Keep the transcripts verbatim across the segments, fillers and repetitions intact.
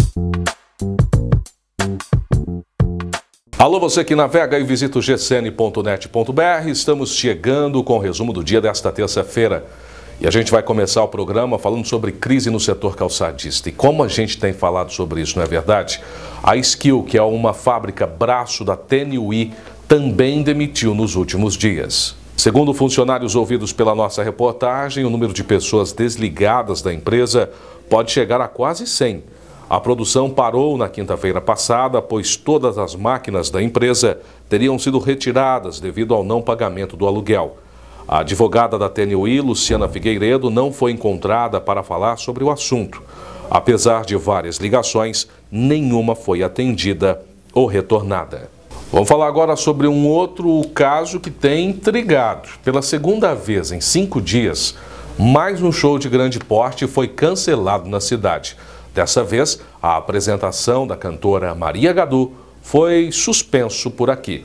Alô, você que navega e visita o g c n ponto net ponto b r, estamos chegando com o resumo do dia desta terça-feira. E a gente vai começar o programa falando sobre crise no setor calçadista. E como a gente tem falado sobre isso, não é verdade? A Skill, que é uma fábrica braço da T N U I, também demitiu nos últimos dias. Segundo funcionários ouvidos pela nossa reportagem, o número de pessoas desligadas da empresa pode chegar a quase cem. A produção parou na quinta-feira passada, pois todas as máquinas da empresa teriam sido retiradas devido ao não pagamento do aluguel. A advogada da T N U I, Luciana Figueiredo, não foi encontrada para falar sobre o assunto. Apesar de várias ligações, nenhuma foi atendida ou retornada. Vamos falar agora sobre um outro caso que tem intrigado. Pela segunda vez em cinco dias, mais um show de grande porte foi cancelado na cidade. Dessa vez, a apresentação da cantora Maria Gadu foi suspenso por aqui.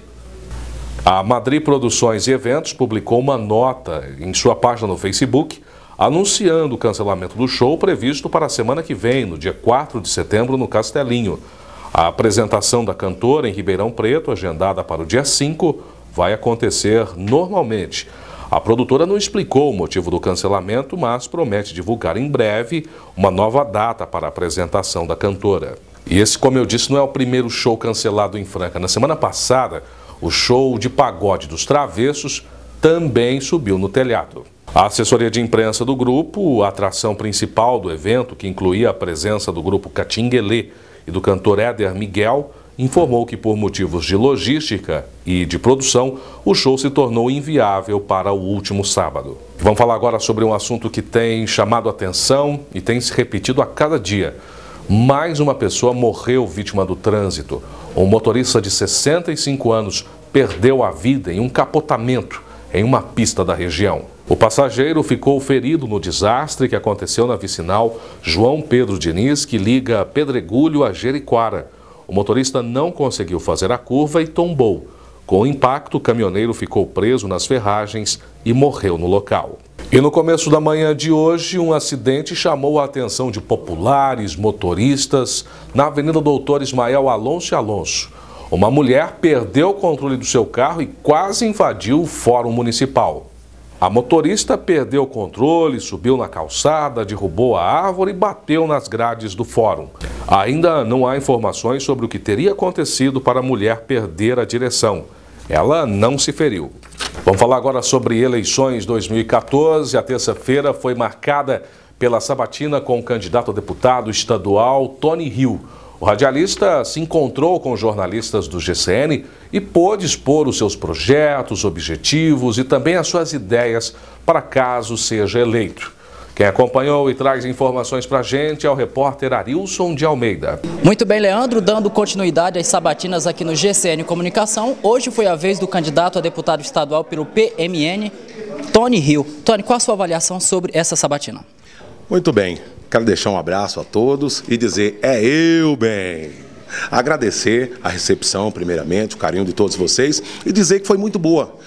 A Madri Produções e Eventos publicou uma nota em sua página no Facebook anunciando o cancelamento do show previsto para a semana que vem, no dia quatro de setembro, no Castelinho. A apresentação da cantora em Ribeirão Preto, agendada para o dia cinco, vai acontecer normalmente. A produtora não explicou o motivo do cancelamento, mas promete divulgar em breve uma nova data para a apresentação da cantora. E esse, como eu disse, não é o primeiro show cancelado em Franca. Na semana passada, o show de pagode dos Travessos também subiu no telhado. A assessoria de imprensa do grupo, a atração principal do evento, que incluía a presença do grupo Catinguelê e do cantor Éder Miguel, informou que por motivos de logística e de produção, o show se tornou inviável para o último sábado. Vamos falar agora sobre um assunto que tem chamado a atenção e tem se repetido a cada dia. Mais uma pessoa morreu vítima do trânsito. Um motorista de sessenta e cinco anos perdeu a vida em um capotamento em uma pista da região. O passageiro ficou ferido no desastre que aconteceu na vicinal João Pedro Diniz, que liga Pedregulho a Jeriquara. O motorista não conseguiu fazer a curva e tombou. Com o impacto, o caminhoneiro ficou preso nas ferragens e morreu no local. E no começo da manhã de hoje, um acidente chamou a atenção de populares, motoristas, na Avenida Doutor Ismael Alonso e Alonso. Uma mulher perdeu o controle do seu carro e quase invadiu o Fórum Municipal. A motorista perdeu o controle, subiu na calçada, derrubou a árvore e bateu nas grades do fórum. Ainda não há informações sobre o que teria acontecido para a mulher perder a direção. Ela não se feriu. Vamos falar agora sobre eleições dois mil e quatorze. A terça-feira foi marcada pela sabatina com o candidato a deputado estadual Tony Hill. O radialista se encontrou com jornalistas do G C N e pôde expor os seus projetos, objetivos e também as suas ideias para caso seja eleito. Quem acompanhou e traz informações para a gente é o repórter Arilson de Almeida. Muito bem, Leandro, dando continuidade às sabatinas aqui no G C N Comunicação, hoje foi a vez do candidato a deputado estadual pelo P M N, Tony Hill. Tony, qual a sua avaliação sobre essa sabatina? Muito bem. Quero deixar um abraço a todos e dizer, é eu bem. Agradecer a recepção, primeiramente, o carinho de todos vocês e dizer que foi muito boa.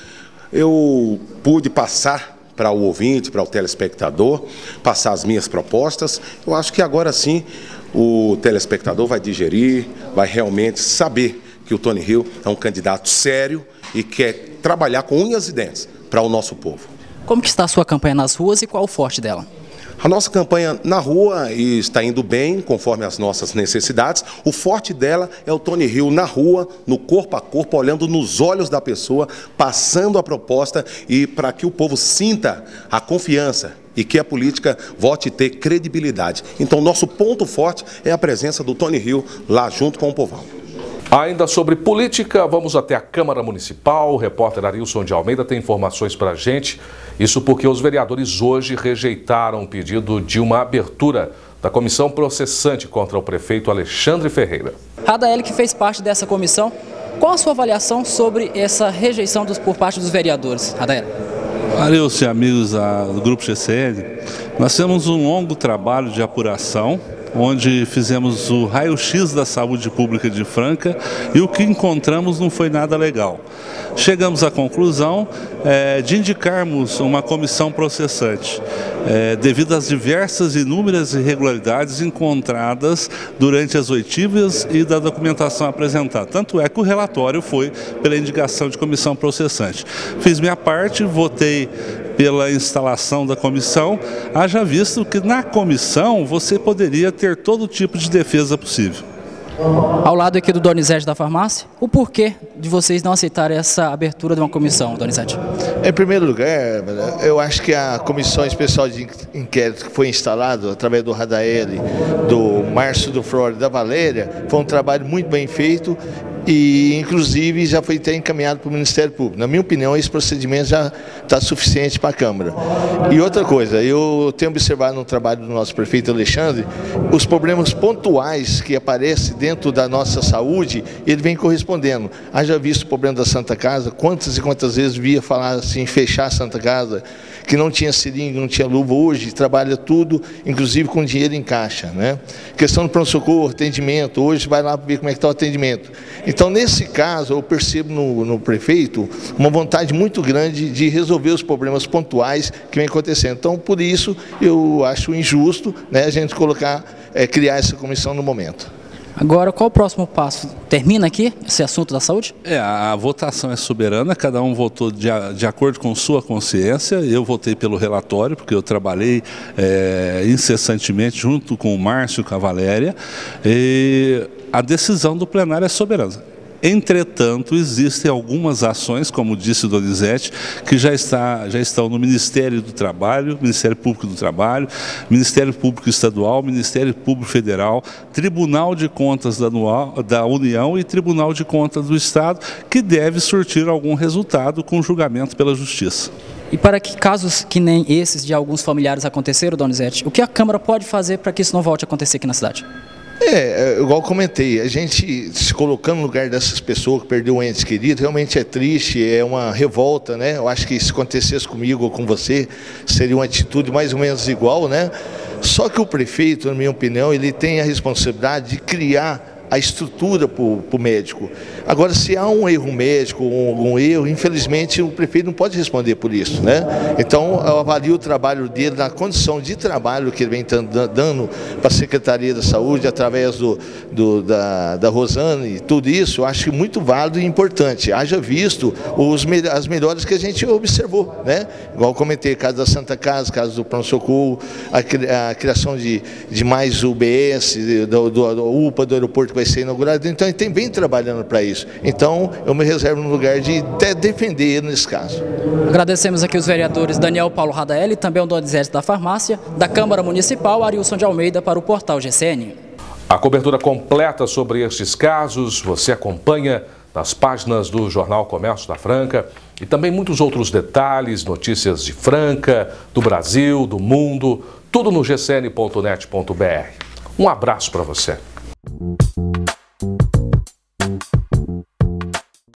Eu pude passar para o ouvinte, para o telespectador, passar as minhas propostas. Eu acho que agora sim o telespectador vai digerir, vai realmente saber que o Tony Hill é um candidato sério e quer trabalhar com unhas e dentes para o nosso povo. Como que está a sua campanha nas ruas e qual o forte dela? A nossa campanha na rua está indo bem, conforme as nossas necessidades. O forte dela é o Tony Hill na rua, no corpo a corpo, olhando nos olhos da pessoa, passando a proposta e para que o povo sinta a confiança e que a política volte a ter credibilidade. Então, nosso ponto forte é a presença do Tony Hill lá junto com o povão. Ainda sobre política, vamos até a Câmara Municipal. O repórter Arilson de Almeida tem informações para a gente. Isso porque os vereadores hoje rejeitaram o pedido de uma abertura da comissão processante contra o prefeito Alexandre Ferreira. Radaeli, que fez parte dessa comissão, qual a sua avaliação sobre essa rejeição dos, por parte dos vereadores? Radaeli. Arilson e amigos do Grupo G C N, nós temos um longo trabalho de apuração onde fizemos o raio-x da saúde pública de Franca e o que encontramos não foi nada legal. Chegamos à conclusão é, de indicarmos uma comissão processante, é, devido às diversas e inúmeras irregularidades encontradas durante as oitivas e da documentação apresentada. Tanto é que o relatório foi pela indicação de comissão processante. Fiz minha parte, votei pela instalação da comissão, haja visto que na comissão você poderia ter todo tipo de defesa possível. Ao lado aqui do Donizete da farmácia, o porquê de vocês não aceitarem essa abertura de uma comissão, Donizete? Em primeiro lugar, eu acho que a comissão especial de inquérito que foi instalada através do Radaeli, do Márcio do Flório e da Valéria, foi um trabalho muito bem feito e, inclusive, já foi até encaminhado para o Ministério Público. Na minha opinião, esse procedimento já está suficiente para a Câmara. E outra coisa, eu tenho observado no trabalho do nosso prefeito Alexandre, os problemas pontuais que aparecem dentro da nossa saúde, ele vem correspondendo. Haja visto o problema da Santa Casa, quantas e quantas vezes via falar assim, fechar a Santa Casa, que não tinha seringa, não tinha luva, hoje trabalha tudo, inclusive com dinheiro em caixa, né? Questão do pronto-socorro, atendimento, hoje vai lá ver como é que está o atendimento. Então, nesse caso, eu percebo no, no prefeito uma vontade muito grande de resolver os problemas pontuais que vem acontecendo. Então, por isso, eu acho injusto, né, a gente colocar, é, criar essa comissão no momento. Agora, qual o próximo passo? Termina aqui esse assunto da saúde? É, a votação é soberana, cada um votou de, de acordo com sua consciência. Eu votei pelo relatório, porque eu trabalhei é, incessantemente junto com o Márcio e com a Valéria, e a decisão do plenário é soberana. Entretanto, existem algumas ações, como disse o Donizete, que já, está, já estão no Ministério do Trabalho, Ministério Público do Trabalho, Ministério Público Estadual, Ministério Público Federal, Tribunal de Contas da, da União e Tribunal de Contas do Estado, que deve surtir algum resultado com julgamento pela Justiça. E para que casos que nem esses de alguns familiares aconteceram, Donizete, o que a Câmara pode fazer para que isso não volte a acontecer aqui na cidade? É, igual eu comentei, a gente se colocando no lugar dessas pessoas que perdeu um ente querido, realmente é triste, é uma revolta, né? Eu acho que se acontecesse comigo ou com você, seria uma atitude mais ou menos igual, né? Só que o prefeito, na minha opinião, ele tem a responsabilidade de criar a estrutura para o médico. Agora, se há um erro médico, um, um erro, infelizmente o prefeito não pode responder por isso, né? Então, eu avalio o trabalho dele na condição de trabalho que ele vem dando para a Secretaria da Saúde, através do, do, da, da Rosane e tudo isso, eu acho muito válido e importante. Haja visto os, as melhores que a gente observou, né? Igual eu comentei, caso da Santa Casa, caso do pronto-socorro, a, a criação de, de mais U B S, do, do, do U P A do aeroporto vai ser inaugurado, então ele tem, vem trabalhando para isso. Então, eu me reservo no lugar de até defender ele nesse caso. Agradecemos aqui os vereadores Daniel Paulo Radaeli, também o Donizete da farmácia, da Câmara Municipal, Arilson de Almeida, para o portal G C N. A cobertura completa sobre estes casos você acompanha nas páginas do Jornal Comércio da Franca e também muitos outros detalhes, notícias de Franca, do Brasil, do mundo, tudo no g c n ponto net ponto b r. Um abraço para você.